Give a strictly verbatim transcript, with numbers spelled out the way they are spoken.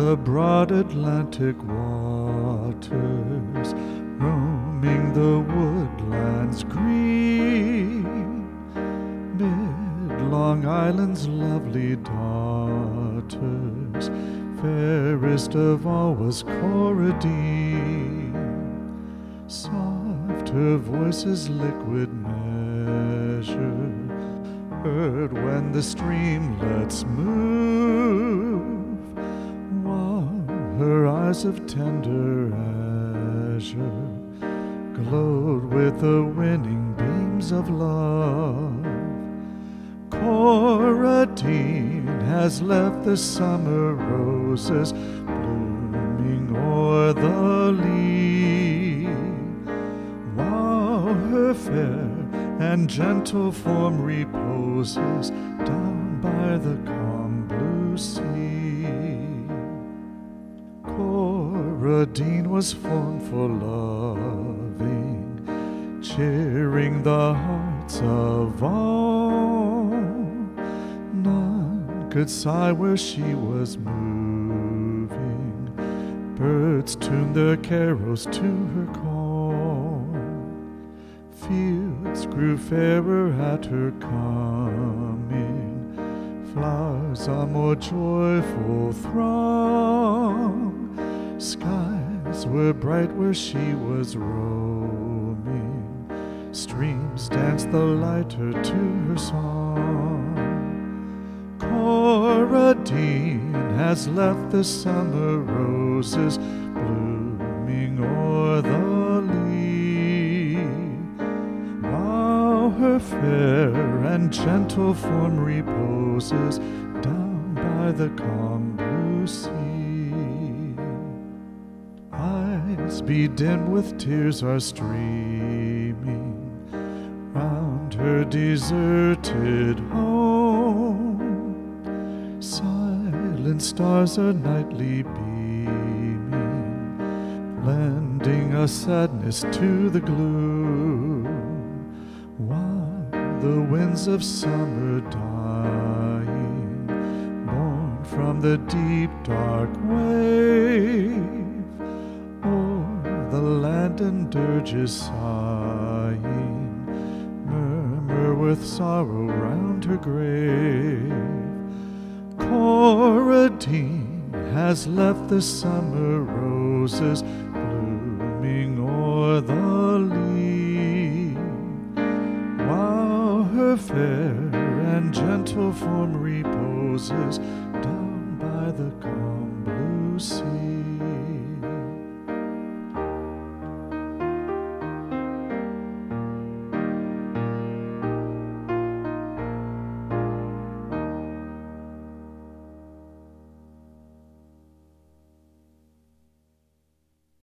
the broad Atlantic waters, roaming the woodlands green, mid Long Island's lovely daughters, fairest of all was Cora Dean. Soft her voice's liquid measure, heard when the streamlets move, while her eyes of tender azure glowed with the winning beams of love. Cora Dean has left the summer roses blooming o'er the lea, while her fair and gentle form reposes down by the calm blue sea. Cora Dean was formed for loving, cheering the hearts of all. None could sigh where she was moving, birds tuned their carols to her call. Fields grew fairer at her coming, flowers a more joyful throng. Skies were bright where she was roaming, streams danced the lighter to her song. Cora Dean has left the summer roses blooming o'er the lea, while her fair and gentle form reposes down by the calm blue sea. Eyes bedimmed with tears are streaming round her deserted home. Silent stars are nightly beaming, lending a sadness to the gloom, while the winds of summer dying mourn from the deep dark wave. O'er the land and dirges sighing, murmur with sorrow round her grave. Cora Dean has left the summer roses blooming o'er the lea, while her fair and gentle form reposes down by the calm blue sea.